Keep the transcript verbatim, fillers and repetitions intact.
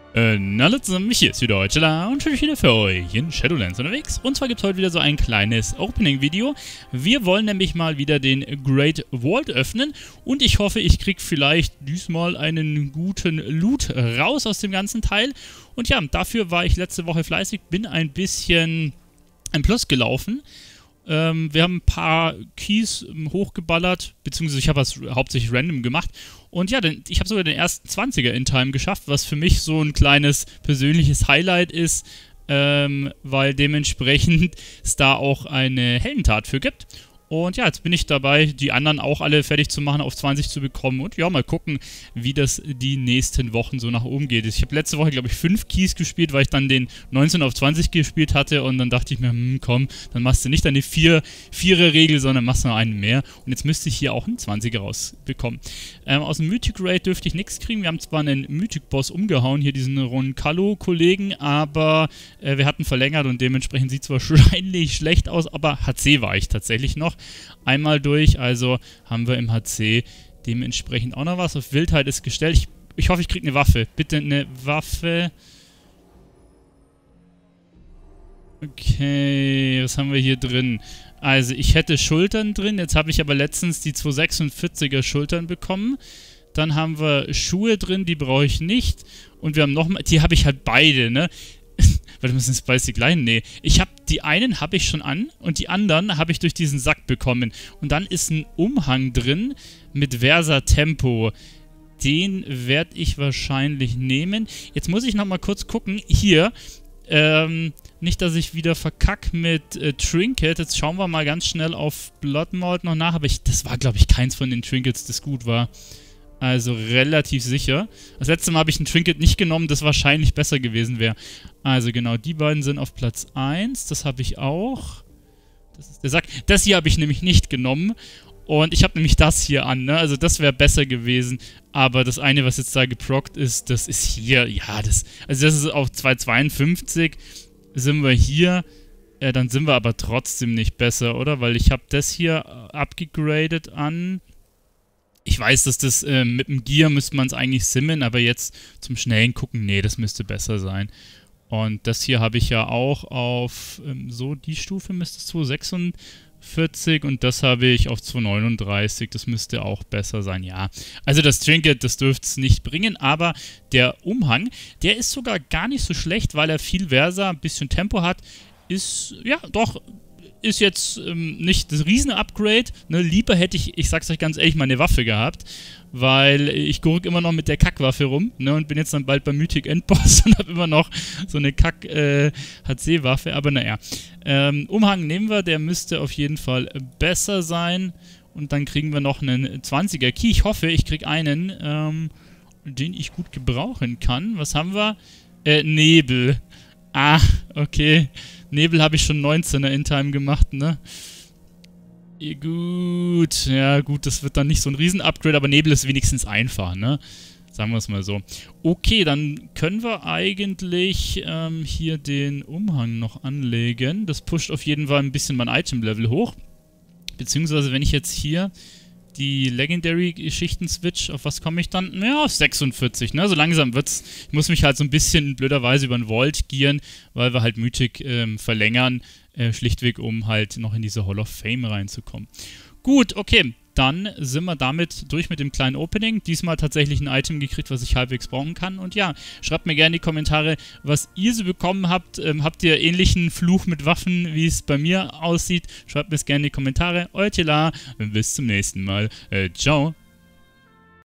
Äh, na alle zusammen, hier ist wieder Deutschela und ich bin wieder für euch in Shadowlands unterwegs. Und zwar gibt es heute wieder so ein kleines Opening-Video. Wir wollen nämlich mal wieder den Great Vault öffnen und ich hoffe, ich kriege vielleicht diesmal einen guten Loot raus aus dem ganzen Teil. Und ja, dafür war ich letzte Woche fleißig, bin ein bisschen ein Plus gelaufen. Ähm, wir haben ein paar Keys ähm, hochgeballert, beziehungsweise ich habe was hauptsächlich random gemacht. Und ja, denn, ich habe sogar den ersten zwanziger in Time geschafft, was für mich so ein kleines persönliches Highlight ist, ähm, weil dementsprechend es da auch eine Heldentat für gibt. Und ja, jetzt bin ich dabei, die anderen auch alle fertig zu machen, auf zwanzig zu bekommen. Und ja, mal gucken, wie das die nächsten Wochen so nach oben geht. Ich habe letzte Woche, glaube ich, fünf Keys gespielt, weil ich dann den neunzehn auf zwanzig gespielt hatte. Und dann dachte ich mir, hm, komm, dann machst du nicht deine vier, Vierer-Regel, sondern machst noch einen mehr. Und jetzt müsste ich hier auch einen zwanziger rausbekommen. Ähm, aus dem Mythic Raid dürfte ich nichts kriegen. Wir haben zwar einen Mythic-Boss umgehauen, hier diesen Roncallo-Kollegen, aber äh, wir hatten verlängert und dementsprechend sieht es wahrscheinlich schlecht aus. Aber H C war ich tatsächlich noch einmal durch, also haben wir im H C dementsprechend auch noch was. Auf Wildheit ist gestellt. Ich, ich hoffe, ich kriege eine Waffe. Bitte eine Waffe. Okay, was haben wir hier drin? Also, ich hätte Schultern drin. Jetzt habe ich aber letztens die zweihundertsechsundvierziger Schultern bekommen. Dann haben wir Schuhe drin, die brauche ich nicht. Und wir haben nochmal, die habe ich halt beide, ne? Weil müssen es beides die gleichen. Nee. Ich habe die einen habe ich schon an und die anderen habe ich durch diesen Sack bekommen. Und dann ist ein Umhang drin mit Versa Tempo. Den werde ich wahrscheinlich nehmen. Jetzt muss ich nochmal kurz gucken. Hier. Ähm, nicht, dass ich wieder verkack mit äh, Trinket. Jetzt schauen wir mal ganz schnell auf Bloodmalt noch nach. Aber ich, das war, glaube ich, keins von den Trinkets, das gut war. Also relativ sicher. Das letzte Mal habe ich ein Trinket nicht genommen, das wahrscheinlich besser gewesen wäre. Also genau, die beiden sind auf Platz eins. Das habe ich auch. Das ist der Sack. Das hier habe ich nämlich nicht genommen. Und ich habe nämlich das hier an, ne? Also das wäre besser gewesen. Aber das eine, was jetzt da geprockt ist, das ist hier. Ja, das. Also das ist auf zweihundertzweiundfünfzig. Sind wir hier. Ja, dann sind wir aber trotzdem nicht besser, oder? Weil ich habe das hier abgegradet an. Ich weiß, dass das äh, mit dem Gear müsste man es eigentlich simmen, aber jetzt zum schnellen Gucken, nee, das müsste besser sein. Und das hier habe ich ja auch auf, ähm, so die Stufe müsste es zweihundertsechsundvierzig und das habe ich auf zweihundertneununddreißig, das müsste auch besser sein, ja. Also das Trinket, das dürfte es nicht bringen, aber der Umhang, der ist sogar gar nicht so schlecht, weil er viel Versa, ein bisschen Tempo hat, ist, ja, doch... Ist jetzt ähm, nicht das Riesen-Upgrade, ne? Lieber hätte ich, ich sag's euch ganz ehrlich, mal eine Waffe gehabt, weil ich gurk immer noch mit der Kackwaffe rum, ne? Und bin jetzt dann bald beim Mythic Endboss und habe immer noch so eine Kack-H C-Waffe, äh, aber naja. Ähm, Umhang nehmen wir, der müsste auf jeden Fall besser sein und dann kriegen wir noch einen zwanziger Key. Ich hoffe, ich krieg einen, ähm, den ich gut gebrauchen kann. Was haben wir? Äh, Nebel. Ah, okay. Nebel habe ich schon neunzehner in Time gemacht, ne? Ja, gut. Ja, gut, das wird dann nicht so ein Riesen-Upgrade, aber Nebel ist wenigstens einfach, ne? Sagen wir es mal so. Okay, dann können wir eigentlich ähm, hier den Umhang noch anlegen. Das pusht auf jeden Fall ein bisschen mein Item-Level hoch. Beziehungsweise, wenn ich jetzt hier die Legendary-Geschichten switch, auf was komme ich dann? Ja, auf sechsundvierzig, ne? So langsam wird's. Ich muss mich halt so ein bisschen blöderweise über den Vault gieren, weil wir halt Mythic ähm, verlängern, äh, schlichtweg, um halt noch in diese Hall of Fame reinzukommen. Gut, okay. Dann sind wir damit durch mit dem kleinen Opening. Diesmal tatsächlich ein Item gekriegt, was ich halbwegs brauchen kann. Und ja, schreibt mir gerne in die Kommentare, was ihr so bekommen habt. Ähm, habt ihr ähnlichen Fluch mit Waffen, wie es bei mir aussieht? Schreibt mir es gerne in die Kommentare. Euer Tela, bis zum nächsten Mal. Äh, ciao.